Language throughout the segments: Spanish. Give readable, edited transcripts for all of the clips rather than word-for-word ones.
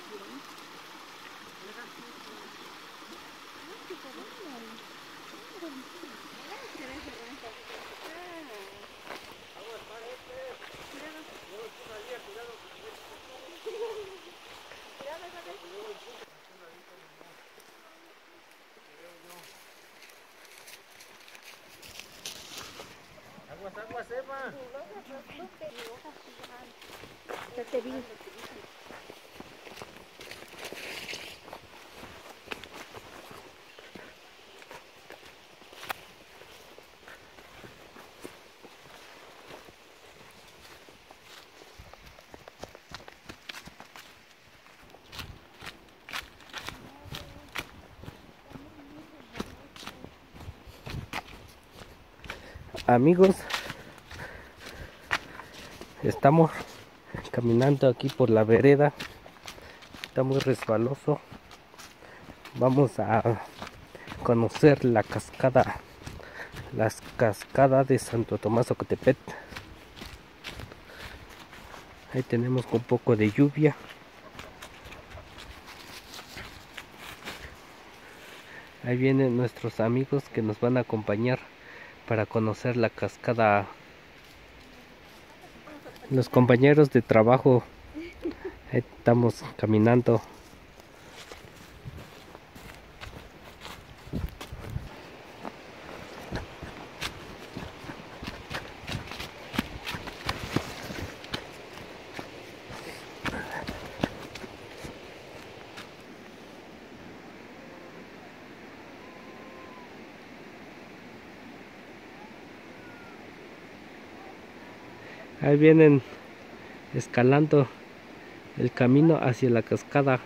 Aguas, aguas, Eva. Ya te vi. Amigos, estamos caminando aquí por la vereda. Está muy resbaloso. Vamos a conocer la cascada, las cascadas de Santo Tomás Ocotepet. Ahí tenemos un poco de lluvia. Ahí vienen nuestros amigos que nos van a acompañar para conocer la cascada. Los compañeros de trabajo, ahí estamos caminando. Ahí vienen escalando el camino hacia la cascada.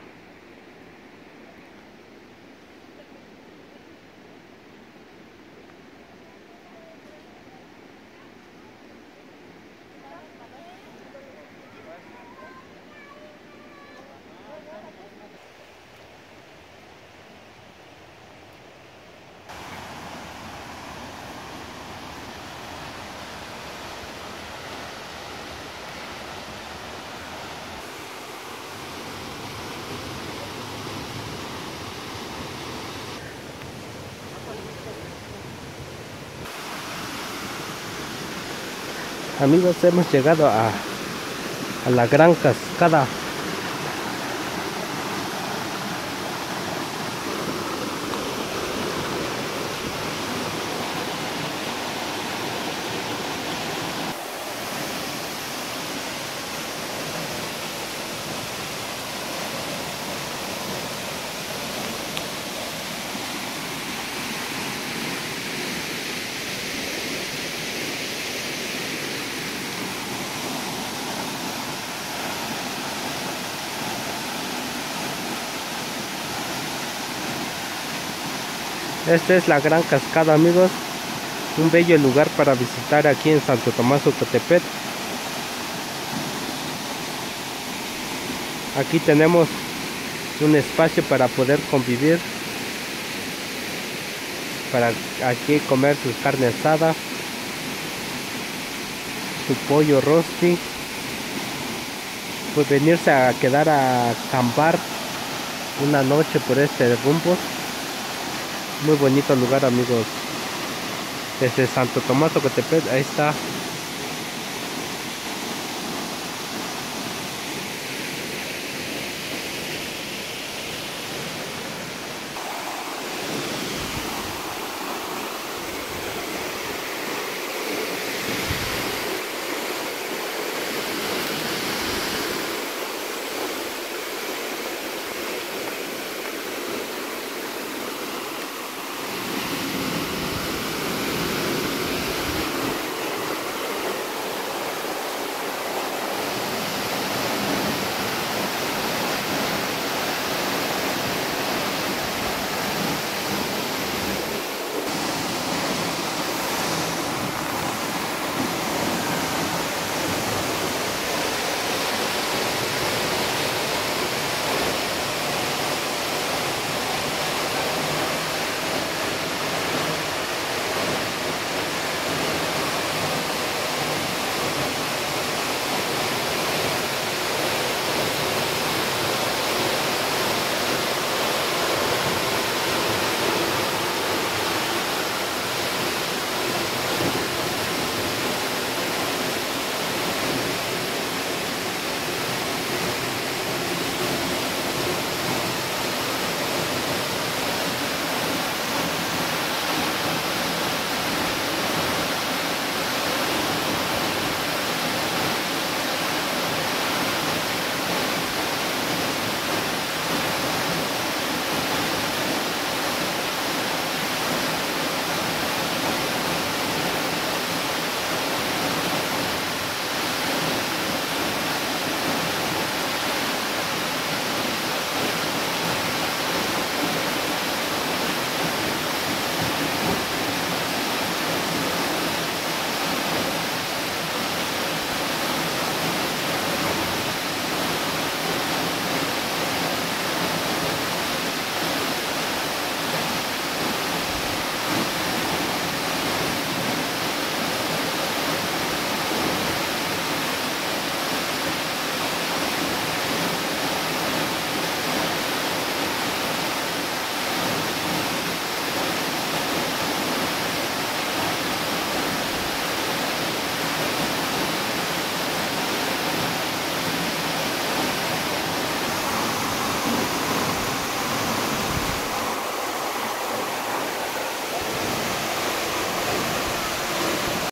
Amigos, hemos llegado a la gran cascada. Esta es la gran cascada, amigos. Un bello lugar para visitar aquí en Santo Tomás Ocotepet. Aquí tenemos un espacio para poder convivir, para aquí comer su carne asada, su pollo rosti, pues venirse a quedar a acampar una noche por este rumbo. Muy bonito lugar, amigos. Desde Santo Tomás Ocotepet, ahí está